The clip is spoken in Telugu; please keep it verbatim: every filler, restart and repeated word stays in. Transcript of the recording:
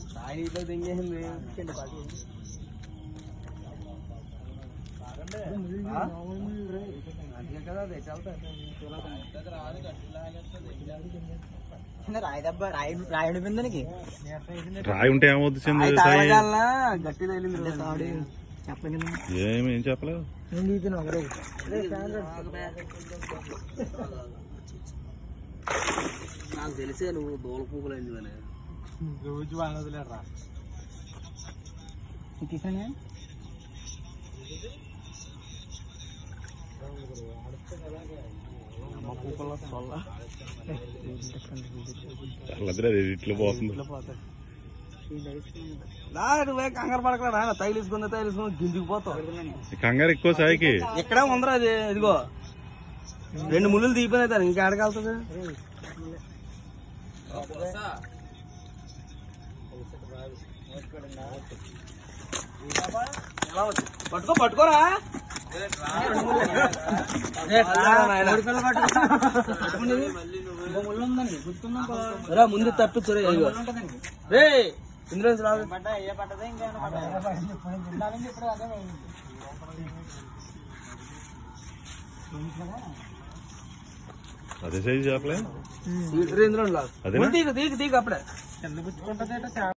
ఆయన ఇట్లా దింగేసింది కదా అది రాయి దెబ్బ రాయి రాయి ఉండిపోయింది దానికి రాయి ఉంటే ఏమవుతుంది గట్టి తగిలింది ఏమి ఏం చెప్పలేదు నాకు తెలిసే నువ్వు దోల పూకులైంది అని రోజు బాగా తీసానే ఇట్లా పోతుంది నువ్వే కంగారు పడకరా నాయన తగిలిసుకుంది తగిలిసుకుని గింజుకు పోతావు కంగారు ఎక్కువ సాయికి ఎక్కడే ఉందరా అది ఇదిగో రెండు ముళ్ళు తీపినాయి ఇంకా ఆడగలుగుతుంది పట్టుకో పట్టుకోరా ముందు తప్పించు రే ఇంద్రెన్స్ రాదు అదే సైజు చేపలే ఇంద్రం తీగ తీగ తీగ అప్పుడే